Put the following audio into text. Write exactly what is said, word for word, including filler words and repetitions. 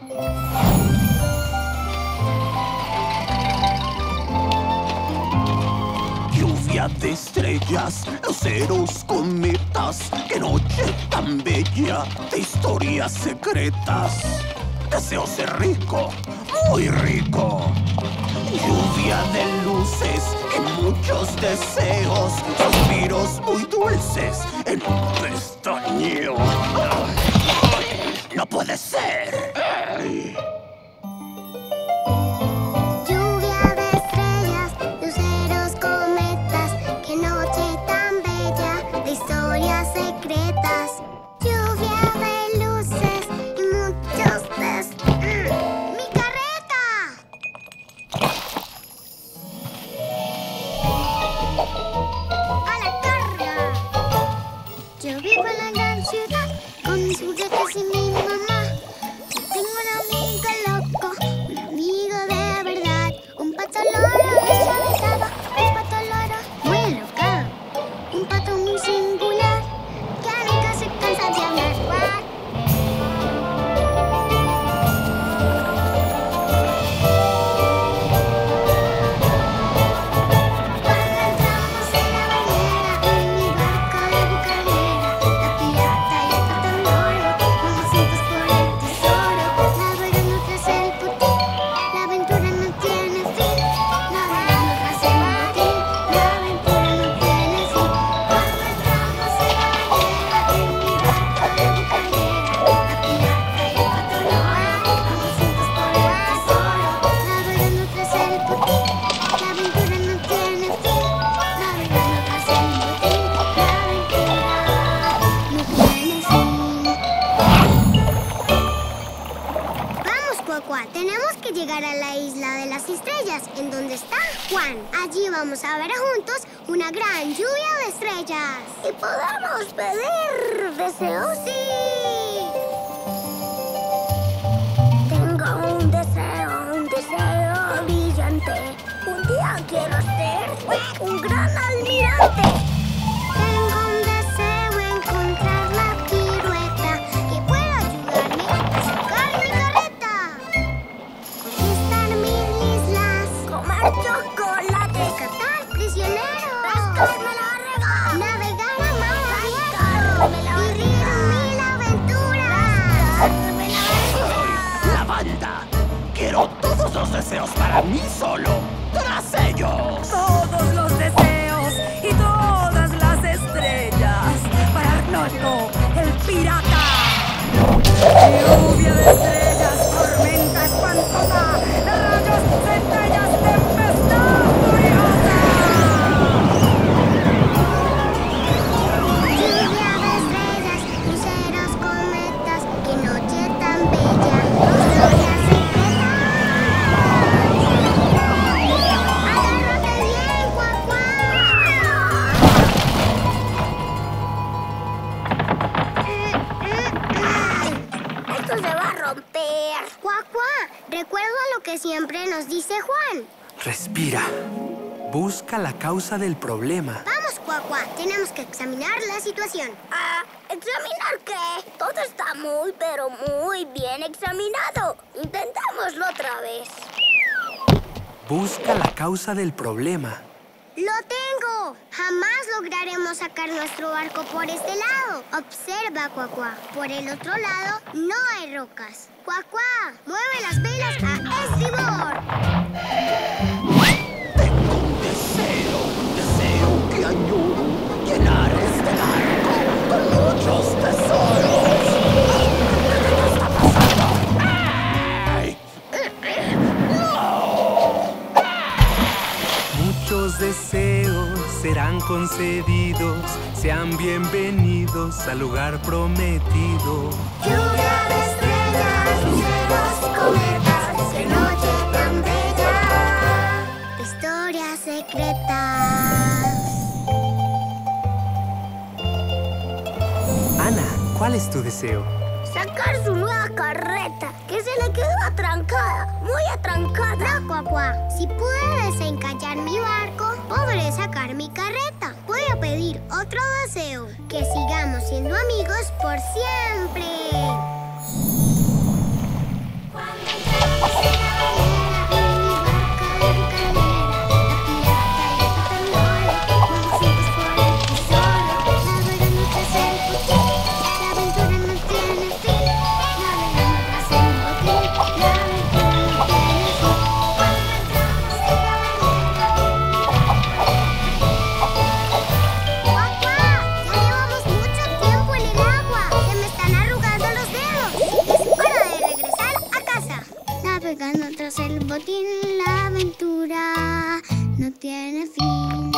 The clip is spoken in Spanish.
Lluvia de estrellas, luceros, cometas. Qué noche tan bella de historias secretas. Deseo ser rico, muy rico. Lluvia de luces y muchos deseos. Suspiros muy dulces en un pestañeo. ¡No puede ser! ¡Ay! Tenemos que llegar a la isla de las estrellas, en donde está Juan. Allí vamos a ver juntos una gran lluvia de estrellas. ¿Y podemos pedir deseos? ¡Sí! Tengo un deseo, un deseo brillante. Un día quiero ser un gran almirante. Tengo un deseo, encontrar la pirueta que pueda ayudarme a sacar mi carreta. Conquistar mil islas, Comer chocolate, rescatar prisioneros, pescarme la barriga, navegar a mar abierto, vivir mil aventuras. rascarme la barriga. ¡La banda! ¡Quiero todos los deseos para mí solo! ¡Tras ellos! Todos los deseos y todas las estrellas para Arnoldo, el pirata. Lluvia de estrellas, tormenta espantosa, de rayos, centellas, tempestad furiosa. Lluvia de estrellas, luceros, cometas, qué noche tan bella, historias secretas. Agárrate bien, Cuacuá. Esto se va a romper. Cuacuá, recuerda lo que siempre nos dice Juan. Respira. Busca la causa del problema. Vamos, Cuacuá, tenemos que examinar la situación. Ah, ¿examinar qué? Todo está muy, pero muy bien examinado. Intentémoslo otra vez. Busca la causa del problema. ¡Lo tengo! Jamás lograremos sacar nuestro barco por este lado. Observa, Cuacuá. Por el otro lado no hay rocas. Cuacuá, mueve las velas a estribor. Tengo un deseo, un deseo que añoro. Llenar este barco con muchos tesoros. ¿Qué está pasando? ¡Ay! ¡No! Muchos deseos serán concedidos. Sean bienvenidos al lugar prometido. Lluvia de estrellas, luceros, cometas, qué noche tan bella. Historias secretas. Ana, ¿cuál es tu deseo? Sacar su nueva carreta, que se le quedó atrancada, muy atrancada. No, Cuacuá, si pude desencallar mi barco, podré sacar mi carreta. Voy a pedir otro deseo, que sigamos siendo amigos por siempre. Navegando tras el botín, la aventura no tiene fin.